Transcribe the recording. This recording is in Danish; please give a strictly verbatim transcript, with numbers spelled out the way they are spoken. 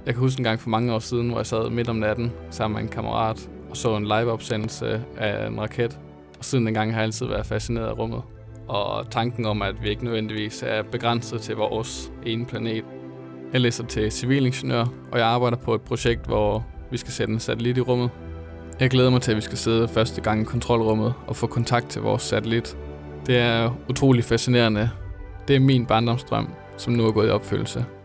Jeg kan huske en gang for mange år siden, hvor jeg sad midt om natten sammen med en kammerat og så en live-opsendelse af en raket. Og siden dengang har jeg altid været fascineret af rummet. Og tanken om, at vi ikke nødvendigvis er begrænset til vores ene planet. Jeg læser til civilingeniør, og jeg arbejder på et projekt, hvor vi skal sætte en satellit i rummet. Jeg glæder mig til, at vi skal sidde første gang i kontrolrummet og få kontakt til vores satellit. Det er utrolig fascinerende. Det er min barndomsdrøm, som nu er gået i opfyldelse.